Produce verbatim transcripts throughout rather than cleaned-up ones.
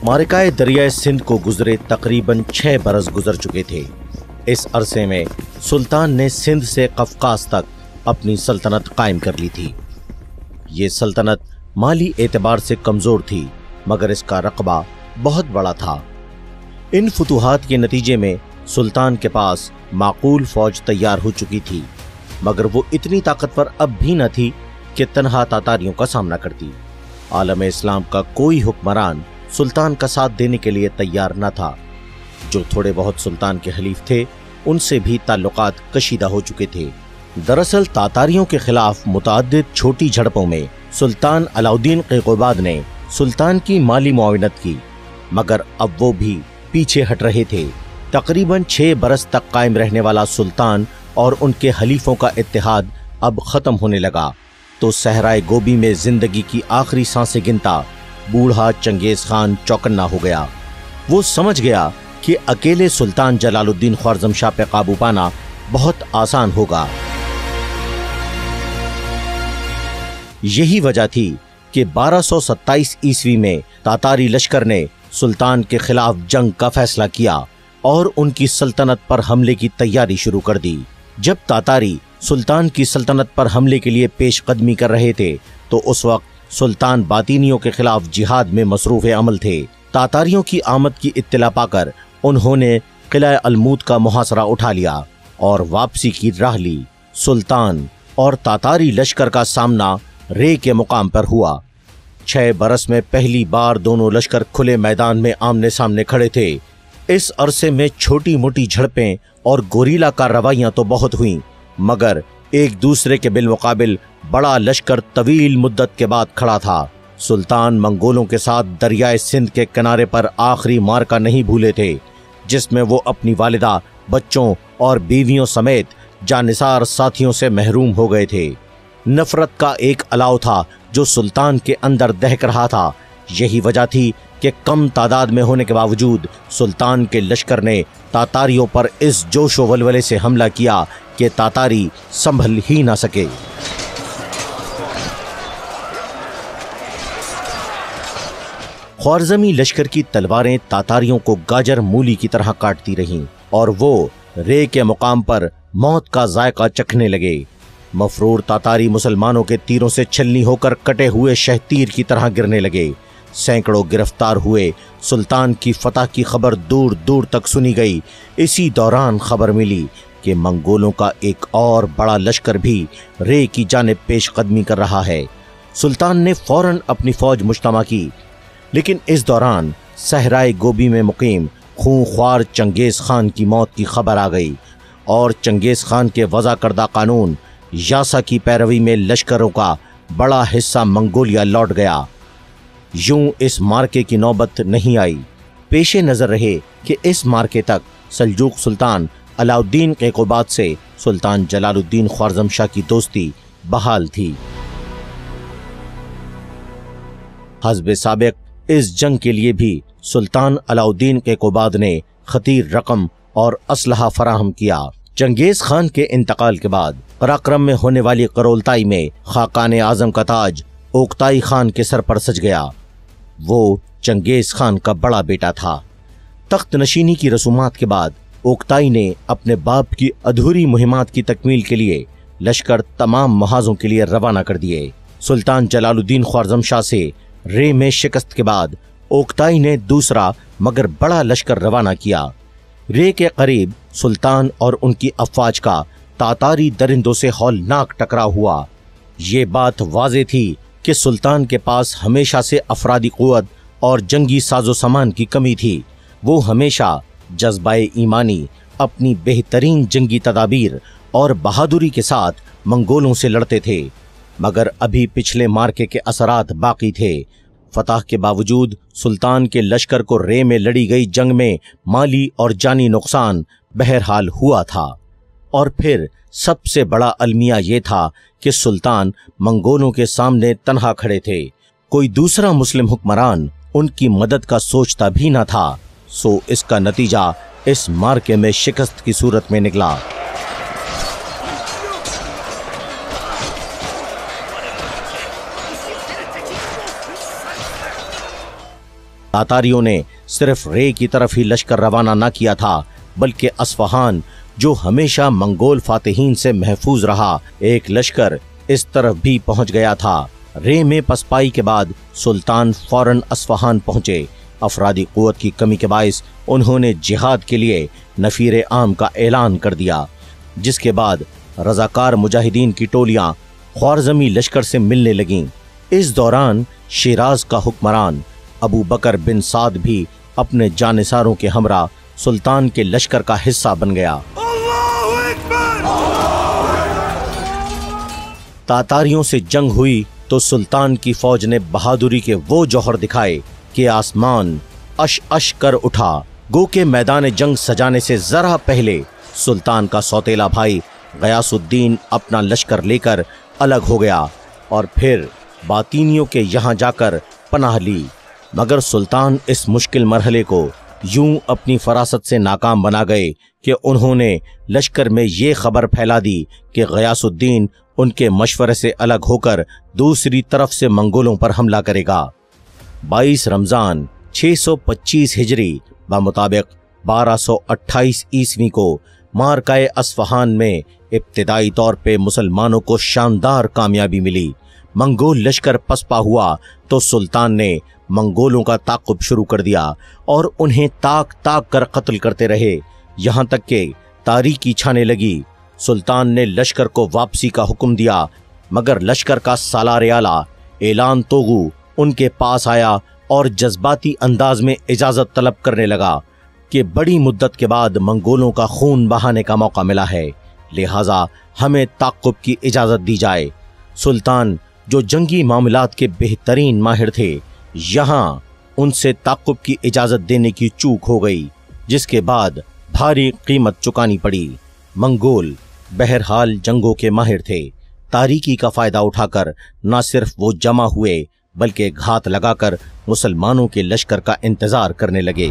मारिकाए दरियाए सिंध को गुजरे तकरीबन छह बरस गुजर चुके थे। इस अरसे में सुल्तान ने सिंध से कफकास तक अपनी सल्तनत कायम कर ली थी। ये सल्तनत माली एतबार से कमजोर थी, मगर इसका रकबा बहुत बड़ा था। इन फुतूहात के नतीजे में सुल्तान के पास माकूल फौज तैयार हो चुकी थी, मगर वो इतनी ताकतवर अब भी न थी कि तन्हा तातारियों का सामना करती। आलम इस्लाम का कोई हुक्मरान सुल्तान का साथ देने के लिए तैयार न था। जो थोड़े बहुत सुल्तान के हलीफ थे, उनसे भी ताल्लुकात कशीदा हो चुके थे। दरअसल तातारियों के खिलाफ मुतअद्दिद छोटी झड़पों में सुल्तान अलाउद्दीन क़ैक़बाद ने सुल्तान की माली मुआविनत की, मगर अब वो भी पीछे हट रहे थे। तकरीबन छह बरस तक कायम रहने वाला सुल्तान और उनके हलीफों का इत्तेहाद अब खत्म होने लगा, तो सहराए गोबी में जिंदगी की आखिरी सांसें गिनता बूढ़ा चंगेज खान चौकन्ना हो गया। वो समझ गया कि अकेले सुल्तान जलालुद्दीन ख्वारज़म शाह पे काबू पाना बहुत आसान होगा। यही वजह थी कि बारह सौ सत्ताईस ईस्वी में तातारी लश्कर ने सुल्तान के खिलाफ जंग का फैसला किया और उनकी सल्तनत पर हमले की तैयारी शुरू कर दी। जब तातारी सुल्तान की सल्तनत पर हमले के लिए पेशकदमी कर रहे थे, तो उस वक्त सुल्तान बातिनियों के खिलाफ जिहाद में मसरूफ अमल थे। तातारियों की आमद की इत्तला पाकर उन्होंने किला अलमूद का मुहासरा उठा लिया और वापसी की राह ली। सुल्तान और तातारी लश्कर का सामना रे के मुकाम पर हुआ। छह बरस में पहली बार दोनों लश्कर खुले मैदान में आमने सामने खड़े थे। इस अरसे में छोटी मोटी झड़पें और गोरीला कार्रवाइयां तो बहुत हुईं, मगर एक दूसरे के बिलमुकाबिल बड़ा लश्कर तवील मुद्दत के बाद खड़ा था। सुल्तान मंगोलों के साथ दरियाए सिंध के किनारे पर आखिरी मार्का नहीं भूले थे, जिसमें वो अपनी वालिदा, बच्चों और बीवियों समेत जानिसार साथियों से महरूम हो गए थे। नफरत का एक अलाव था जो सुल्तान के अंदर दहक रहा था। यही वजह थी कि कम तादाद में होने के बावजूद सुल्तान के लश्कर ने तातारियों पर इस जोशो वलवले से हमला किया कि तातारी संभल ही ना सके। ख्वारज़मी लश्कर की तलवारें तातारियों को गाजर मूली की तरह काटती रहीं और वो रे के मुकाम पर मौत का जायका चखने लगे। मफरूर तातारी मुसलमानों के तीरों से छलनी होकर कटे हुए शहतीर की तरह गिरने लगे। सैकड़ों गिरफ्तार हुए। सुल्तान की फतह की खबर दूर दूर तक सुनी गई। इसी दौरान खबर मिली कि मंगोलों का एक और बड़ा लश्कर भी रे की जानिब पेशकदमी कर रहा है। सुल्तान ने फौरन अपनी फौज मुश्तमा की, लेकिन इस दौरान सहराए गोबी में मुकीम खूंख्वार चंगेज खान की मौत की खबर आ गई और चंगेज खान के वज़ा करदा कानून यासा की पैरवी में लश्करों का बड़ा हिस्सा मंगोलिया लौट गया। यूं इस मार्के की नौबत नहीं आई। पेशे नजर रहे कि इस मार्के तक सल्जूक सुल्तान अलाउद्दीन क़ैक़बाद से सुल्तान जलालुद्दीन ख्वारज़म शाह की दोस्ती बहाल थी। हस्बे साबिक इस जंग के लिए भी सुल्तान अलाउद्दीन क़ैक़बाद ने खतीर रकम और असलहा फराहम किया। चंगेज खान के इंतकाल के बाद पराक्रम में होने वाली करोलताई में खाकान आजम का ताज ओक्ताई खान के सर पर सज गया। वो चंगेज खान का बड़ा बेटा था। तख्त नशीनी की रसूमात के बाद ओक्ताई ने अपने बाप की अधूरी मुहिमात की तकमील के लिए लश्कर तमाम महाजों के लिए रवाना कर दिए। सुल्तान जलालुद्दीन ख्वारज़म शाह से रे में शिकस्त के बाद ओक्ताई ने दूसरा मगर बड़ा लश्कर रवाना किया। रे के करीब सुल्तान और उनकी अफवाज का तातारी दरिंदों से हौलनाक टकराव हुआ। ये बात वाज़े थी कि सुल्तान के पास हमेशा से अफरादी क़ुव्वत और जंगी साजो सामान की कमी थी। वो हमेशा जज्बाए ईमानी, अपनी बेहतरीन जंगी तदाबीर और बहादुरी के साथ मंगोलों से लड़ते थे, मगर अभी पिछले मार्के के असरात बाकी थे। फतह के बावजूद सुल्तान के लश्कर को रे में लड़ी गई जंग में माली और जानी नुकसान बहरहाल हुआ था। और फिर सबसे बड़ा अलमिया ये था कि सुल्तान मंगोलों के सामने तन्हा खड़े थे। कोई दूसरा मुस्लिम हुक्मरान उनकी मदद का सोचता भी न था। सो इसका नतीजा इस मार्के में शिकस्त की सूरत में निकला। तातारियों ने सिर्फ रे की तरफ ही लश्कर रवाना न किया था, बल्कि अस्फहान जो हमेशा मंगोल फातिहीन से महफूज रहा, एक लश्कर इस तरफ भी पहुंच गया था। रे में पसपाई के बाद सुल्तान फौरन अस्फहान पहुंचे। अफरादी कुव्वत की कमी के बायस उन्होंने जिहाद के लिए नफीर आम का ऐलान कर दिया, जिसके बाद रजाकार मुजाहिदीन की टोलियां ख्वारज़मी लश्कर से मिलने लगीं। इस दौरान शिराज का हुक्मरान अबू बकर बिन साद भी अपने जानिसारों के हमरा सुल्तान के लश्कर का हिस्सा बन गया। तातारियों से जंग हुई तो सुल्तान की फौज ने बहादुरी के वो जौहर दिखाए कि आसमान अश अश कर उठा। गो के मैदान जंग सजाने से जरा पहले सुल्तान का सौतेला भाई गयासुद्दीन अपना लश्कर लेकर अलग हो गया और फिर बातीनियों के यहाँ जाकर पनाह ली। मगर सुल्तान इस मुश्किल मरहले को यूं अपनी फरासत से नाकाम बना गए कि उन्होंने लश्कर में ये खबर फैला दी कि गयासुद्दीन उनके मशवरे से अलग होकर दूसरी तरफ से मंगोलों पर हमला करेगा। बाईस रमजान छह सौ पच्चीस हिजरी बमुताबिक बारह सौ अट्ठाईस ईस्वी को मारकाए अस्फहान में इब्तिदाई तौर पे मुसलमानों को शानदार कामयाबी मिली। मंगोल लश्कर पसपा हुआ तो सुल्तान ने मंगोलों का ताक़ुब शुरू कर दिया और उन्हें ताक ताक कर कत्ल करते रहे, यहाँ तक कि तारीकी छाने लगी। सुल्तान ने लश्कर को वापसी का हुक्म दिया, मगर लश्कर का सालार आला एलान तोगू उनके पास आया और जज्बाती अंदाज में इजाज़त तलब करने लगा कि बड़ी मुद्दत के बाद मंगोलों का खून बहाने का मौका मिला है, लिहाजा हमें ताक़ुब की इजाज़त दी जाए। सुल्तान जो जंगी मामलात के बेहतरीन माहिर थे, यहाँ उनसे ताक़ुब की इजाज़त देने की चूक हो गई, जिसके बाद भारी कीमत चुकानी पड़ी। मंगोल बहरहाल जंगों के माहिर थे। तारीकी का फ़ायदा उठाकर न सिर्फ वो जमा हुए बल्कि घात लगाकर मुसलमानों के लश्कर का इंतजार करने लगे।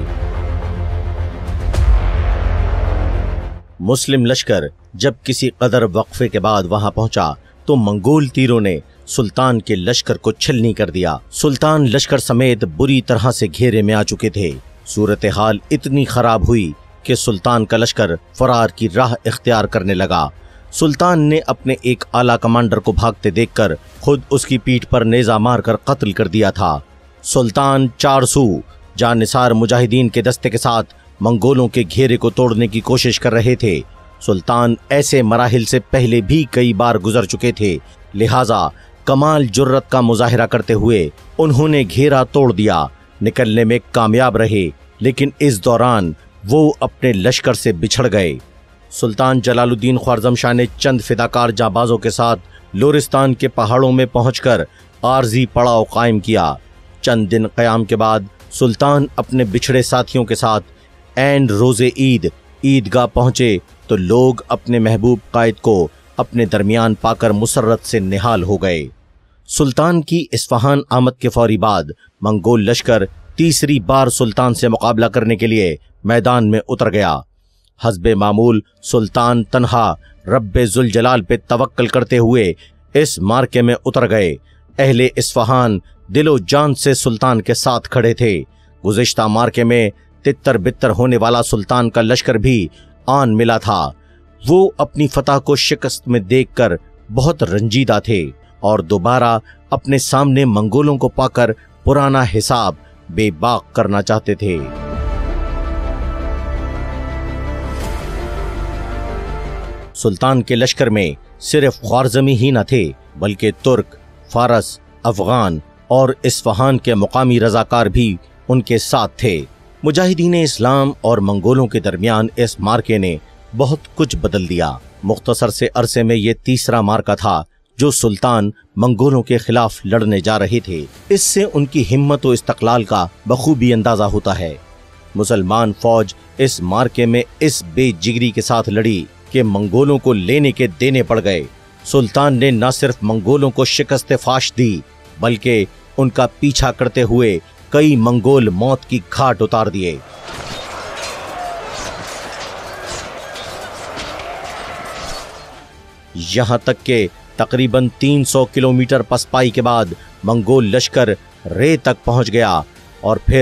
मुस्लिम लश्कर जब किसी कदर वक्फे के बाद वहां पहुंचा तो मंगोल तीरों ने सुल्तान के लश्कर को छलनी कर दिया। सुल्तान लश्कर समेत बुरी तरह से घेरे में आ चुके थे। सूरत हाल इतनी खराब हुई कि सुल्तान का लश्कर फरार की राह इख्तियार करने लगा। सुल्तान ने अपने एक आला कमांडर को भागते देखकर खुद उसकी पीठ पर नेजा मारकर कत्ल कर दिया था। सुल्तान चार सू जानिसार मुजाहिदीन के दस्ते के साथ मंगोलों के घेरे को तोड़ने की कोशिश कर रहे थे। सुल्तान ऐसे मराहिल से पहले भी कई बार गुजर चुके थे, लिहाजा कमाल जुर्रत का मुजाहिरा करते हुए उन्होंने घेरा तोड़ दिया। निकलने में कामयाब रहे, लेकिन इस दौरान वो अपने लश्कर से बिछड़ गए। सुल्तान जलालुद्दीन ख्वारज़मशाह ने चंद फिदाकार जाबाजों के साथ लोरिस्तान के पहाड़ों में पहुंचकर आरजी पड़ाव कायम किया। चंद दिन क़याम के बाद सुल्तान अपने बिछड़े साथियों के साथ एंड रोज़े ईद ईदगाह पहुंचे तो लोग अपने महबूब कायद को अपने दरमियान पाकर मुसर्रत से निहाल हो गए। सुल्तान की इस्फहान आमद के फौरी बाद मंगोल लश्कर तीसरी बार सुल्तान से मुकाबला करने के लिए मैदान में उतर गया। हस्बे मामूल सुल्तान तन्हा रब्बे जुल जलाल पे तवक्कल करते हुए इस मार्के में उतर गए। अहले इस्फहान दिलो जान से सुल्तान के साथ खड़े थे। गुज़िश्ता मार्के में तितर बितर होने वाला सुल्तान का लश्कर भी आन मिला था। वो अपनी फतह को शिकस्त में देखकर बहुत रंजीदा थे और दोबारा अपने सामने मंगोलों को पाकर पुराना हिसाब बेबाक करना चाहते थे। सुल्तान के लश्कर में सिर्फ ख्वारज़मी ही न थे, बल्कि तुर्क, फारस, अफगान और इस्फहान के मुकामी रजाकार भी उनके साथ थे। मुजाहिदीन इस्लाम और मंगोलों के दरमियान इस मार्के ने बहुत कुछ बदल दिया। मुख्तसर से अरसे में ये तीसरा मार्का था जो सुल्तान मंगोलों के खिलाफ लड़ने जा रहे थे। इससे उनकी हिम्मत और इस्तक़लाल का बखूबी अंदाजा होता है। मुसलमान फौज इस मार्के में इस बेजिगरी के साथ लड़ी कि मंगोलों को लेने के देने पड़ गए। सुल्तान ने न सिर्फ मंगोलों को शिकस्त फाश दी, बल्कि उनका पीछा करते हुए कई मंगोल मौत की घाट उतार दिए। यहां तक कि तकरीबन तीन सौ किलोमीटर पसपाई के बाद मंगोल लश्कर रे तक पहुंच गया और फिर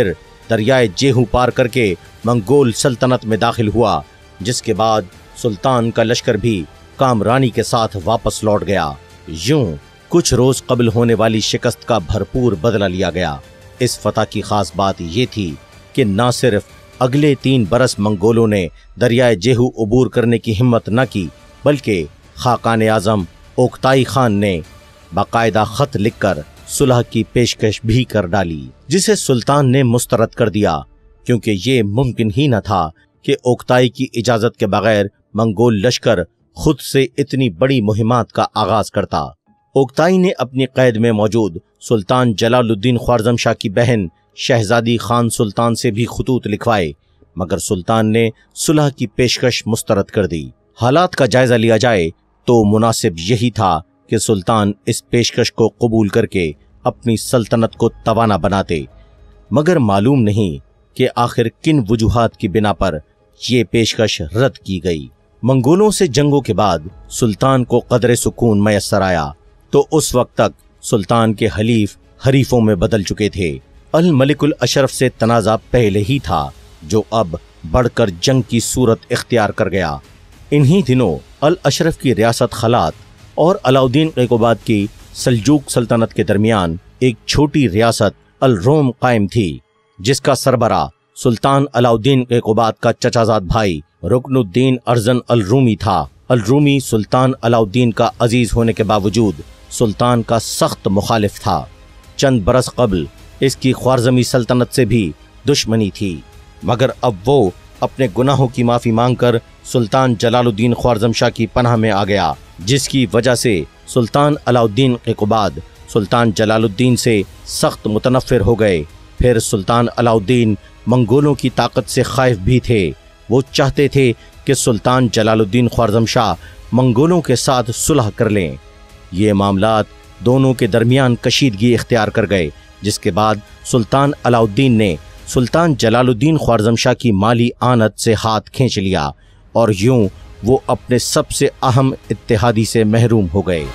دریائے جیہو پار کر کے منگول سلطنت میں داخل ہوا، جس کے بعد سلطان کا لشکر بھی کامرانی کے ساتھ واپس لوٹ گیا۔ یوں کچھ روز قبل ہونے والی شکست کا بھرپور بدلہ لیا گیا۔ اس فتح کی خاص بات یہ تھی کہ نہ صرف اگلے تین برس منگولوں نے دریائے جیہو عبور کرنے کی ہمت نہ کی، بلکہ خاقان اعظم اوکتائی خان نے باقاعدہ خط لکھ کر صلح کی پیشکش بھی کر ڈالی، جسے سلطان نے مسترد کر دیا، کیونکہ یہ ممکن ہی نہ تھا کہ اوکتائی کی اجازت کے بغیر منگول لشکر خود سے اتنی بڑی مہمات کا آغاز کرتا۔ اوکتائی نے اپنی قید میں موجود سلطان جلال الدین خوارزم شاہ کی بہن شہزادی خان سلطان سے بھی خطوط لکھوائے، مگر سلطان نے صلح کی پیشکش مسترد کر دی۔ حالات کا جائزہ لیا جائے تو مناسب یہی تھا کہ سلطان اس پیشکش کو قبول کر کے اپنی سلطنت کو توانا بناتے، مگر معلوم نہیں کہ آخر کن وجوہات کی بنا پر یہ پیشکش رد کی گئی۔ منگولوں سے جنگوں کے بعد سلطان کو قدر سکون میسر آیا تو اس وقت تک سلطان کے حلیف حریفوں میں بدل چکے تھے۔ الملک الاشرف سے تنازع پہلے ہی تھا، جو اب بڑھ کر جنگ کی صورت اختیار کر گیا۔ انہی دنوں الاشرف کی ریاست خلات اور علاؤدین قیقوباد کی سلجوق سلطنت کے درمیان ایک چھوٹی ریاست الروم قائم تھی، جس کا سربراہ سلطان علاؤدین قیقوباد کا چچا زاد بھائی رکن الدین ارزن الرومی تھا۔ الرومی سلطان علاؤدین کا عزیز ہونے کے باوجود سلطان کا سخت مخالف تھا۔ چند برس قبل اس کی خوارزمی سلطنت سے بھی دشمنی تھی، مگر اب وہ اپنے گناہوں کی معافی مانگ کر سلطان جلال الدین خوارزم شاہ کی پناہ میں آ گیا، جس کی وجہ سے سلطان علاؤدین قیقوباد سلطان جلال الدین سے سخت متنفر ہو گئے۔ پھر سلطان علاؤدین منگولوں کی طاقت سے خائف بھی تھے۔ وہ چاہتے تھے کہ سلطان جلال الدین خوارزم شاہ منگولوں کے ساتھ صلح کر لیں۔ یہ معاملات دونوں کے درمیان کشیدگی اختیار کر گئے، جس کے بعد سلطان علاؤدین نے سلطان جلال الدین خوارزم شاہ کی مالی آنت سے ہاتھ کھینچ لیا، اور یوں وہ اپنے سب سے اہم اتحادی سے محروم ہو گئے۔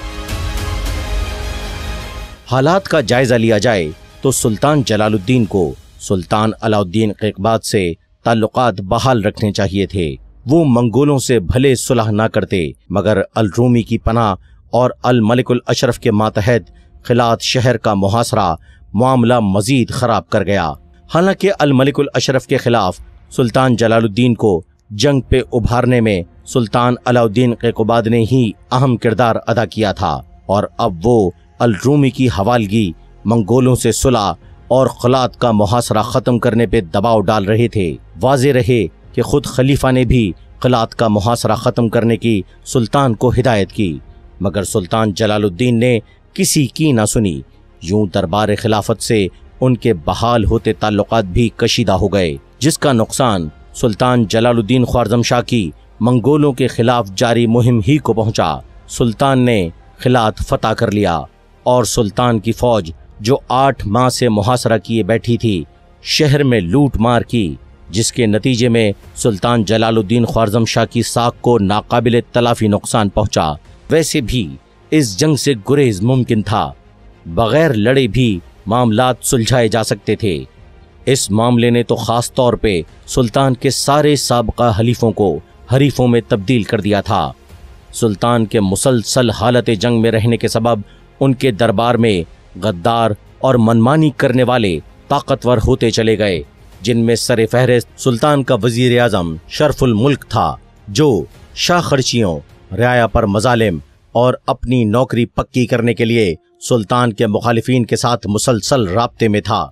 حالات کا جائزہ لیا جائے تو سلطان جلال الدین کو سلطان علاؤدین قیقوباد سے تعلقات بحال رکھنے چاہیے تھے۔ وہ منگولوں سے بھلے صلح نہ کرتے، مگر الرومی کی پناہ اور الملک الاشرف کے ماتحت خلات شہر کا محاصرہ معاملہ مزید خراب کر گیا۔ حالانکہ الملک الاشرف کے خلاف سلطان جلال الدین کو جنگ پہ ابھارنے میں سلطان علاؤدین قیقوباد نے ہی اہم کردار ادا کیا تھا، اور اب وہ الرومی کی حوالگی منگولوں سے صلح اور خلات کا محاصرہ ختم کرنے پہ دباؤ ڈال رہے تھے۔ واضح رہے کہ خود خلیفہ نے بھی خلات کا محاصرہ ختم کرنے کی سلطان کو ہدایت کی، مگر سلطان جلال الدین نے کسی کی نہ سنی۔ یوں دربار خلافت سے ان کے بحال ہوتے تعلقات بھی کشیدہ ہو گئے، جس کا نقصان سلطان جلال الدین خوارزم شاہ کی منگولوں کے خلاف جاری مہم ہی کو پہنچا۔ سلطان نے خلات فتح کر لیا، اور سلطان کی فوج جو آٹھ ماہ سے محاصرہ کیے بیٹھی تھی، شہر میں لوٹ مار کی، جس کے نتیجے میں سلطان جلال الدین خوارزم شاہ کی ساکھ کو ناقابل تلافی نقصان پہنچا۔ ویسے بھی اس جنگ سے گریز ممکن تھا، بغیر لڑے بھی معاملات سلجھائے جا سکتے تھے۔ اس معاملے نے تو خاص طور پہ سلطان کے سارے سابقہ حلیفوں کو حریفوں میں تبدیل کر دیا تھا۔ سلطان کے مسلسل حالت جنگ میں رہنے کے سبب ان کے دربار میں غدار اور منمانی کرنے والے طاقتور ہوتے چلے گئے، جن میں سر فہرست سلطان کا وزیر اعظم شرف الملک تھا، جو شاہ خرچیوں، رعایا پر مظالم اور اپنی نوکری پکی کرنے کے لیے سلطان کے مخالفین کے ساتھ مسلسل رابطے میں تھا۔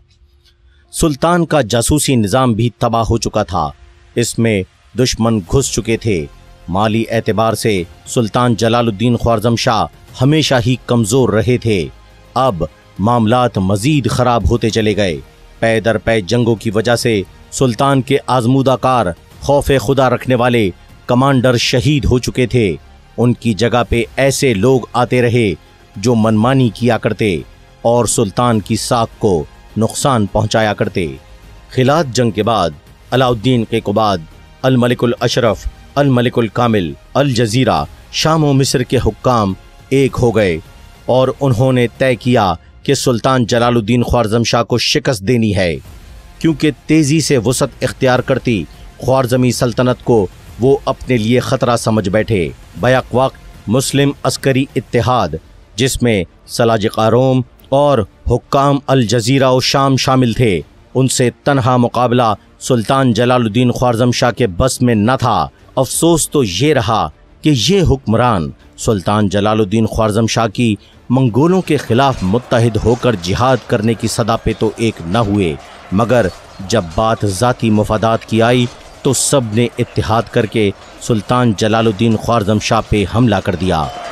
سلطان کا جاسوسی نظام بھی تباہ ہو چکا تھا، اس میں دشمن گھس چکے تھے۔ مالی اعتبار سے سلطان جلال الدین خوارزم شاہ ہمیشہ ہی کمزور رہے تھے۔ اب معاملات مزید خراب ہوتے چلے گئے۔ پے در پے جنگوں کی وجہ سے سلطان کے آزمودہ کار، خوف خدا رکھنے والے کمانڈر شہید ہو چکے تھے۔ ان کی جگہ پہ ایسے لوگ آتے رہے جو منمانی کیا کرتے اور سلطان کی ساکھ کو نقصان پہنچایا کرتے۔ خلات جنگ کے بعد علاؤدین قیقوباد، الملک الاشرف، الملک الکامل، الجزیرہ، شام و مصر کے حکام ایک ہو گئے، اور انہوں نے طے کیا کہ سلطان جلال الدین خوارزم شاہ کو شکست دینی ہے۔ کیونکہ تیزی سے وسعت اختیار کرتی خوارزمی سلطنت کو وہ اپنے لیے خطرہ سمجھ بیٹھے۔ بیک وقت مسلم عسکری اتحاد جس میں سلاجقہ روم اور حکام الجزیرہ و شام شامل تھے، ان سے تنہا مقابلہ سلطان جلال الدین خوارزم شاہ کے بس میں نہ تھا۔ افسوس تو یہ رہا کہ یہ حکمران سلطان جلال الدین خوارزم شاہ کی منگولوں کے خلاف متحد ہو کر جہاد کرنے کی صدا پہ تو ایک نہ ہوئے، مگر جب بات ذاتی مفادات کی آئی تو سب نے اتحاد کر کے سلطان جلال الدین خوارزم شاہ پہ حملہ کر دیا۔